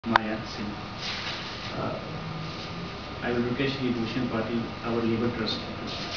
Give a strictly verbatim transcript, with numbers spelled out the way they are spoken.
Maya Singh. Uh, I will request the Bhushan Party, our labor trust.